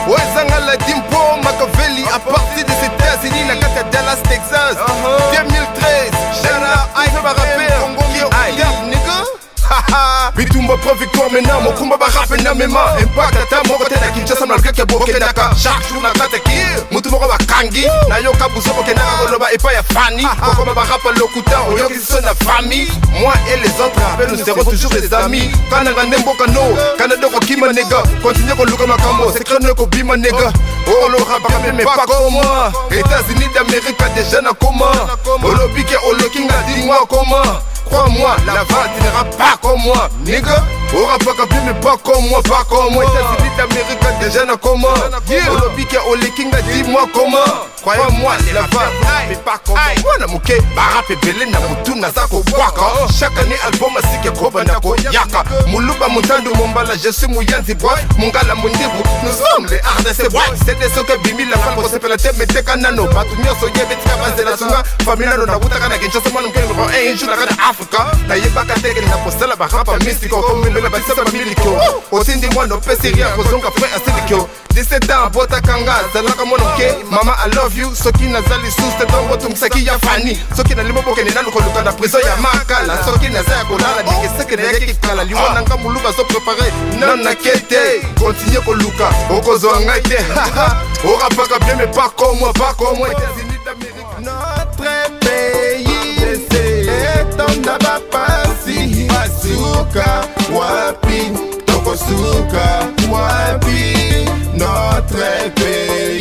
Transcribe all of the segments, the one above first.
Oezanga la Dimpo, Machiavelli, à partir des États-Unis, la carte Dallas, Texas. 2013, Shana, Aïe, Parapé, Aïe, nigga. Bitumba pro victoire maintenant, Mokumba Barape na mema. Impact ata moko te na Kinshasa na lukeke boke naka. Chaque jour na kata ki, mutu moko bakangi. Na yoka buzo boke naka koloba epa ya Fanny. Kokoma Barape lokuta, oyoki so na famille. Moi et les autres rappels, nous serons toujours des amis. Kana ngande mboka no, kana doko kima nega. Continue ko luka makambo, secret no ko bima nega. Oh le rap mais pas comme moi. États-Unis d'Amérique déjà na comment. Olobike olokinga dis-moi comment. Crois-moi, la vente n'ira pas comme moi, nigga. Au rapport à mais pas comme moi, pas comme moi. États-Unis d'Amérique déjà n'a comment. Olobike olekinga dis-moi comment. Crois-moi, la vente mais pas comme moi. Wana muke, barape belé na mutu na zako waka. Chaque année album asike koba na ko yaka. Muluba mutandu mombala, je suis Muyanzi boy. Mungala mundibu, nous sommes les RDC boy. C'est des soke bimi la femme ko se pelate mete kanano. Batu nyoso yebe tika bazela sunga. Famila no na butaka na Kinshasa manu kengo ko enju na kana Africa. Na yebaka teke na postela barapa mystico. Comme le basaba miliko. Osindi mwana pesi ria kozonga frère asiliko. 17 ans bota kanga zalaka monoke. Mama I love you. Soki nazali suste dongo tumsaki ya Fanny. Soki na limo boke ni nanu koluka na prison ya Makala. Soki nazaya kolala dike seke na yake kikala. Liwana nga muluba so préparé. Non na kete. Continue koluka. Okozo angaite. Ora paka bien mais pas comme moi, pas comme moi. États-Unis d'Amérique. Notre pays est en nabapasi. Basuka wapi. Tokosuka wapi. Notre pays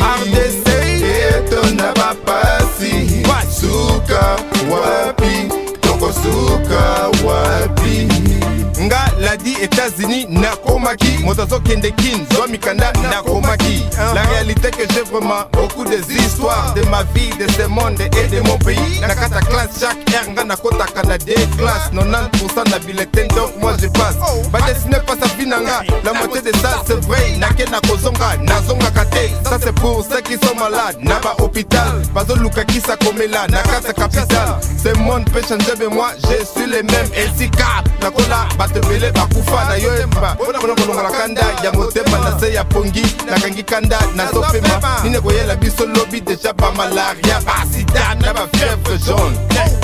RDC est en nabapasi. Basuka wapi. Tokosuka wapi. Nga ladi États-Unis nakomaki. Motozo kendekin Zomikanda nakomaki. La réalité que j'ai vraiment beaucoup des histoires de ma vie, de ce monde et de mon pays. Nakata classe chaque air nga nakota Canada classe 90% na bulletin donc moi je passe. Ba dessiner pas sa vie nanga. La moitié de ça c'est vrai. Nake na kozonga nazonga kate. Ça c'est pour ceux qui sont malades. Naba hôpital. Bazo luka kisa komela nakata capital. Ce monde peut changer mais moi je suis le même. Elsika nakola batebele bakufa na yoemba. Bona kolonga la kanda ya motema na se ya pongi na kangi kanda na sopema. Nine koyela biso lobby déjà ba malaria ba sida na ba fièvre jaune.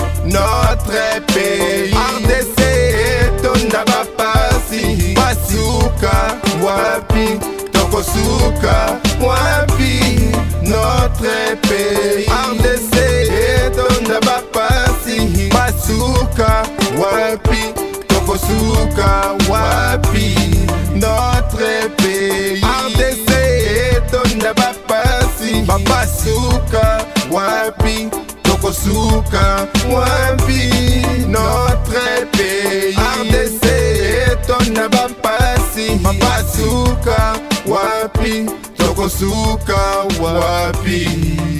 Notre pays RDC est en nabapasi. Basuka wapi. Tokosuka wapi. Notre pays RDC est en nabapasi. Basuka wapi. Tokosuka wapi. Notre pays RDC est en nabapasi. Basuka wapi. Tokosuka wapi. Notre pays RDC est en nabapasi. Basuka wapi. Tokosuka wapi.